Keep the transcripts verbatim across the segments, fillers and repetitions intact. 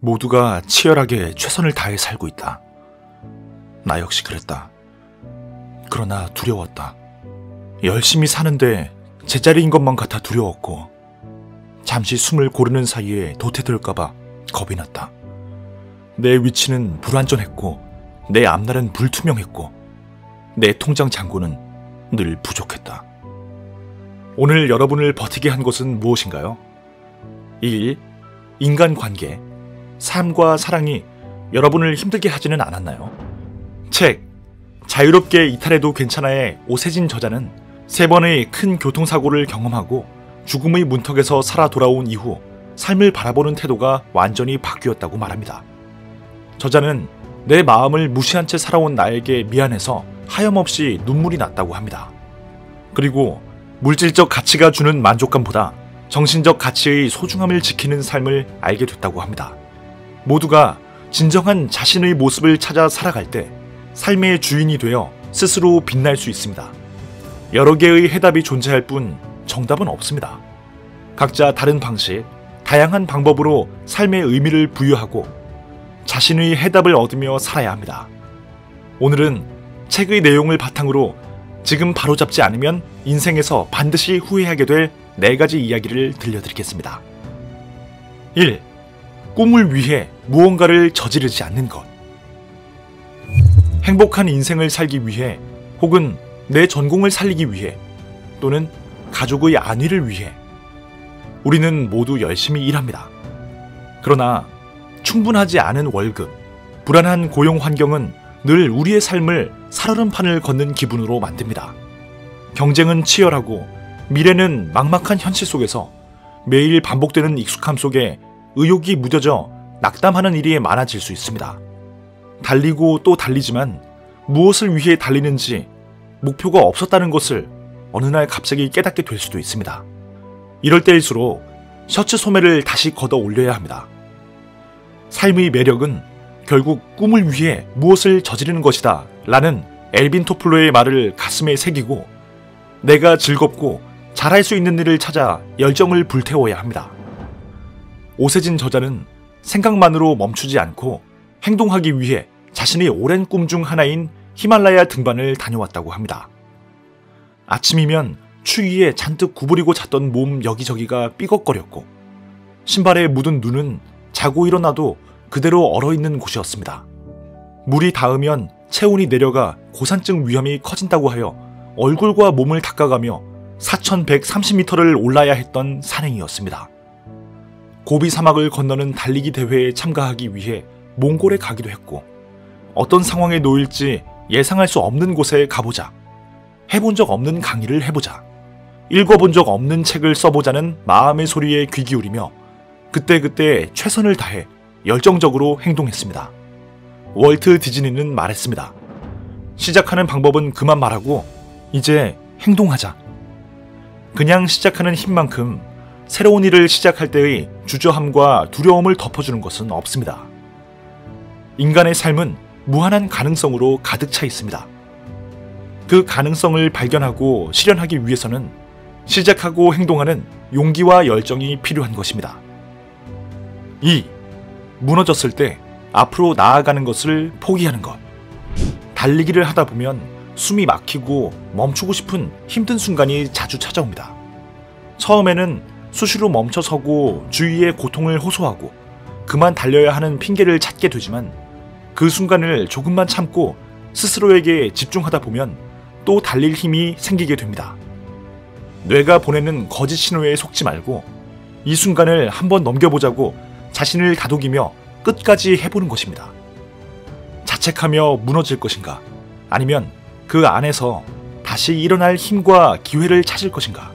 모두가 치열하게 최선을 다해 살고 있다. 나 역시 그랬다. 그러나 두려웠다. 열심히 사는데 제자리인 것만 같아 두려웠고, 잠시 숨을 고르는 사이에 도태될까봐 겁이 났다. 내 위치는 불완전했고, 내 앞날은 불투명했고, 내 통장 잔고는 늘 부족했다. 오늘 여러분을 버티게 한 것은 무엇인가요? 일. 인간관계. 삶과 사랑이 여러분을 힘들게 하지는 않았나요? 책 자유롭게 이탈해도 괜찮아의 오세진 저자는 세 번의 큰 교통사고를 경험하고 죽음의 문턱에서 살아 돌아온 이후 삶을 바라보는 태도가 완전히 바뀌었다고 말합니다. 저자는 내 마음을 무시한 채 살아온 나에게 미안해서 하염없이 눈물이 났다고 합니다. 그리고 물질적 가치가 주는 만족감보다 정신적 가치의 소중함을 지키는 삶을 알게 됐다고 합니다. 모두가 진정한 자신의 모습을 찾아 살아갈 때 삶의 주인이 되어 스스로 빛날 수 있습니다. 여러 개의 해답이 존재할 뿐 정답은 없습니다. 각자 다른 방식, 다양한 방법으로 삶의 의미를 부여하고 자신의 해답을 얻으며 살아야 합니다. 오늘은 책의 내용을 바탕으로 지금 바로잡지 않으면 인생에서 반드시 후회하게 될 네 가지 이야기를 들려드리겠습니다. 일. 꿈을 위해 무언가를 저지르지 않는 것. 행복한 인생을 살기 위해, 혹은 내 전공을 살리기 위해, 또는 가족의 안위를 위해 우리는 모두 열심히 일합니다. 그러나 충분하지 않은 월급, 불안한 고용 환경은 늘 우리의 삶을 살얼음판을 걷는 기분으로 만듭니다. 경쟁은 치열하고 미래는 막막한 현실 속에서 매일 반복되는 익숙함 속에 의욕이 무뎌져 낙담하는 일이 많아질 수 있습니다. 달리고 또 달리지만 무엇을 위해 달리는지 목표가 없었다는 것을 어느 날 갑자기 깨닫게 될 수도 있습니다. 이럴 때일수록 셔츠 소매를 다시 걷어 올려야 합니다. 삶의 매력은 결국 꿈을 위해 무엇을 저지르는 것이다 라는 엘빈 토플러의 말을 가슴에 새기고 내가 즐겁고 잘할 수 있는 일을 찾아 열정을 불태워야 합니다. 오세진 저자는 생각만으로 멈추지 않고 행동하기 위해 자신의 오랜 꿈 중 하나인 히말라야 등반을 다녀왔다고 합니다. 아침이면 추위에 잔뜩 구부리고 잤던 몸 여기저기가 삐걱거렸고 신발에 묻은 눈은 자고 일어나도 그대로 얼어있는 곳이었습니다. 물이 닿으면 체온이 내려가 고산증 위험이 커진다고 하여 얼굴과 몸을 닦아가며 사천백삼십 미터를 올라야 했던 산행이었습니다. 고비 사막을 건너는 달리기 대회에 참가하기 위해 몽골에 가기도 했고 어떤 상황에 놓일지 예상할 수 없는 곳에 가보자, 해본 적 없는 강의를 해보자, 읽어본 적 없는 책을 써보자는 마음의 소리에 귀 기울이며 그때그때 최선을 다해 열정적으로 행동했습니다. 월트 디즈니는 말했습니다. 시작하는 방법은 그만 말하고 이제 행동하자. 그냥 시작하는 힘만큼 새로운 일을 시작할 때의 주저함과 두려움을 덮어주는 것은 없습니다. 인간의 삶은 무한한 가능성으로 가득 차 있습니다. 그 가능성을 발견하고 실현하기 위해서는 시작하고 행동하는 용기와 열정이 필요한 것입니다. 이. 무너졌을 때 앞으로 나아가는 것을 포기하는 것. 달리기를 하다 보면 숨이 막히고 멈추고 싶은 힘든 순간이 자주 찾아옵니다. 처음에는 수시로 멈춰서고 주위의 고통을 호소하고 그만 달려야 하는 핑계를 찾게 되지만 그 순간을 조금만 참고 스스로에게 집중하다 보면 또 달릴 힘이 생기게 됩니다. 뇌가 보내는 거짓 신호에 속지 말고 이 순간을 한번 넘겨보자고 자신을 다독이며 끝까지 해보는 것입니다. 자책하며 무너질 것인가? 아니면 그 안에서 다시 일어날 힘과 기회를 찾을 것인가?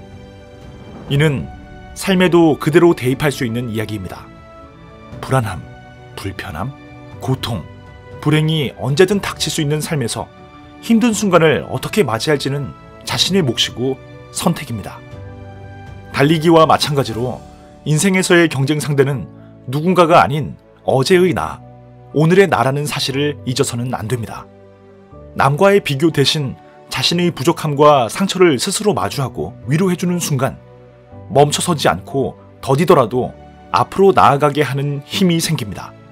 이는 삶에도 그대로 대입할 수 있는 이야기입니다. 불안함, 불편함, 고통, 불행이 언제든 닥칠 수 있는 삶에서 힘든 순간을 어떻게 맞이할지는 자신의 몫이고 선택입니다. 달리기와 마찬가지로 인생에서의 경쟁 상대는 누군가가 아닌 어제의 나, 오늘의 나라는 사실을 잊어서는 안 됩니다. 남과의 비교 대신 자신의 부족함과 상처를 스스로 마주하고 위로해주는 순간 멈춰서지 않고 더디더라도 앞으로 나아가게 하는 힘이 생깁니다.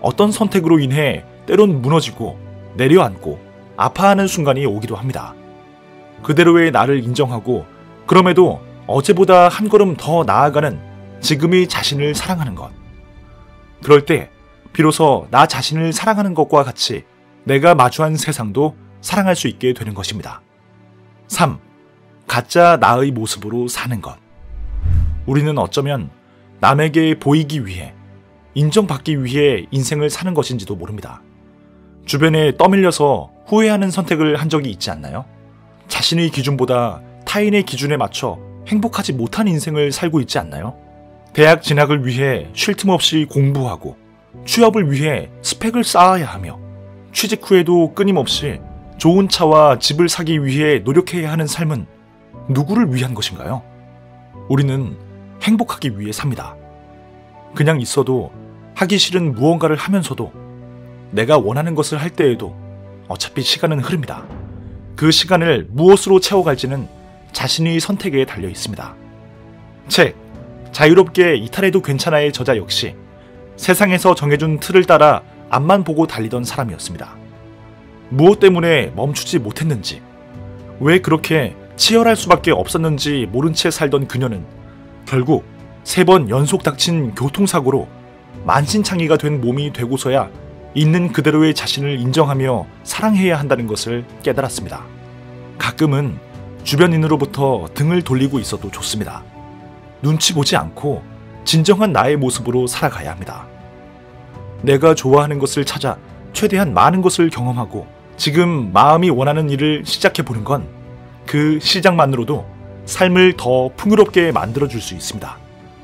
어떤 선택으로 인해 때론 무너지고 내려앉고 아파하는 순간이 오기도 합니다. 그대로의 나를 인정하고 그럼에도 어제보다 한 걸음 더 나아가는 지금의 자신을 사랑하는 것. 그럴 때 비로소 나 자신을 사랑하는 것과 같이 내가 마주한 세상도 사랑할 수 있게 되는 것입니다. 삼. 가짜 나의 모습으로 사는 것. 우리는 어쩌면 남에게 보이기 위해, 인정받기 위해 인생을 사는 것인지도 모릅니다. 주변에 떠밀려서 후회하는 선택을 한 적이 있지 않나요? 자신의 기준보다 타인의 기준에 맞춰 행복하지 못한 인생을 살고 있지 않나요? 대학 진학을 위해 쉴 틈 없이 공부하고 취업을 위해 스펙을 쌓아야 하며 취직 후에도 끊임없이 좋은 차와 집을 사기 위해 노력해야 하는 삶은 누구를 위한 것인가요? 우리는 행복하기 위해 삽니다. 그냥 있어도 하기 싫은 무언가를 하면서도 내가 원하는 것을 할 때에도 어차피 시간은 흐릅니다. 그 시간을 무엇으로 채워갈지는 자신의 선택에 달려 있습니다. 책 자유롭게 이탈해도 괜찮아의 저자 역시 세상에서 정해준 틀을 따라 앞만 보고 달리던 사람이었습니다. 무엇 때문에 멈추지 못했는지, 왜 그렇게 치열할 수밖에 없었는지 모른 채 살던 그녀는 결국 세 번 연속 닥친 교통사고로 만신창이가 된 몸이 되고서야 있는 그대로의 자신을 인정하며 사랑해야 한다는 것을 깨달았습니다. 가끔은 주변인으로부터 등을 돌리고 있어도 좋습니다. 눈치 보지 않고 진정한 나의 모습으로 살아가야 합니다. 내가 좋아하는 것을 찾아 최대한 많은 것을 경험하고 지금 마음이 원하는 일을 시작해보는 건 그 시작만으로도 삶을 더 풍요롭게 만들어줄 수 있습니다.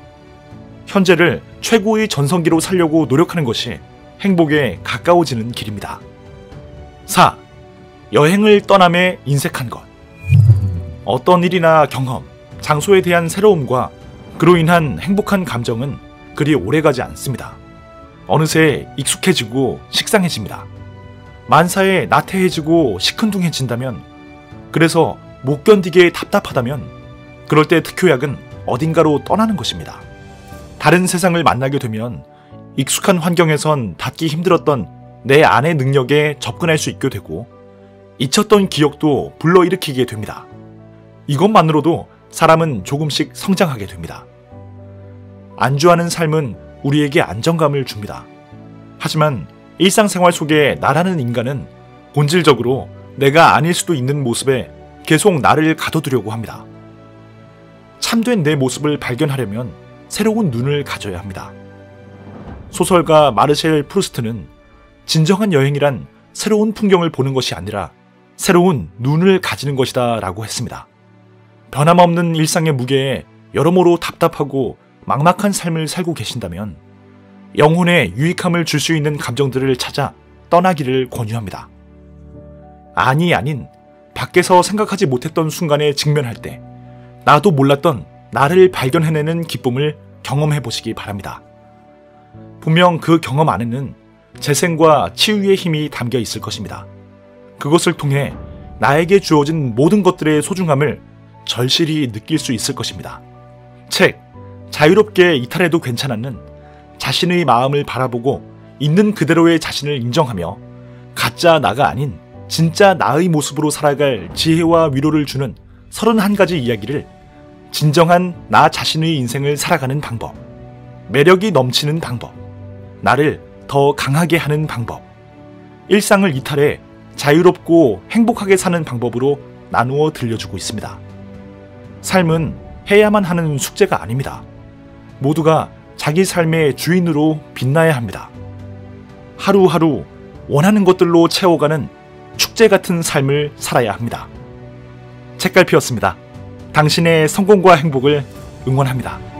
현재를 최고의 전성기로 살려고 노력하는 것이 행복에 가까워지는 길입니다. 사. 여행을 떠남에 인색한 것. 어떤 일이나 경험, 장소에 대한 새로움과 그로 인한 행복한 감정은 그리 오래가지 않습니다. 어느새 익숙해지고 식상해집니다. 만사에 나태해지고 시큰둥해진다면, 그래서 못 견디게 답답하다면 그럴 때 특효약은 어딘가로 떠나는 것입니다. 다른 세상을 만나게 되면 익숙한 환경에선 닿기 힘들었던 내 안의 능력에 접근할 수 있게 되고 잊혔던 기억도 불러일으키게 됩니다. 이것만으로도 사람은 조금씩 성장하게 됩니다. 안주하는 삶은 우리에게 안정감을 줍니다. 하지만 일상생활 속에 나라는 인간은 본질적으로 내가 아닐 수도 있는 모습에 계속 나를 가둬두려고 합니다. 참된 내 모습을 발견하려면 새로운 눈을 가져야 합니다. 소설가 마르셀 프루스트는 진정한 여행이란 새로운 풍경을 보는 것이 아니라 새로운 눈을 가지는 것이다 라고 했습니다. 변함없는 일상의 무게에 여러모로 답답하고 막막한 삶을 살고 계신다면 영혼에 유익함을 줄 수 있는 감정들을 찾아 떠나기를 권유합니다. 아니 아닌 밖에서 생각하지 못했던 순간에 직면할 때 나도 몰랐던 나를 발견해내는 기쁨을 경험해 보시기 바랍니다. 분명 그 경험 안에는 재생과 치유의 힘이 담겨 있을 것입니다. 그것을 통해 나에게 주어진 모든 것들의 소중함을 절실히 느낄 수 있을 것입니다. 책 자유롭게 이탈해도 괜찮아는 자신의 마음을 바라보고 있는 그대로의 자신을 인정하며 가짜 나가 아닌 진짜 나의 모습으로 살아갈 지혜와 위로를 주는 서른한 가지 이야기를 진정한 나 자신의 인생을 살아가는 방법, 매력이 넘치는 방법, 나를 더 강하게 하는 방법, 일상을 이탈해 자유롭고 행복하게 사는 방법으로 나누어 들려주고 있습니다. 삶은 해야만 하는 숙제가 아닙니다. 모두가 자기 삶의 주인으로 빛나야 합니다. 하루하루 원하는 것들로 채워가는 축제 같은 삶을 살아야 합니다. 책갈피였습니다. 당신의 성공과 행복을 응원합니다.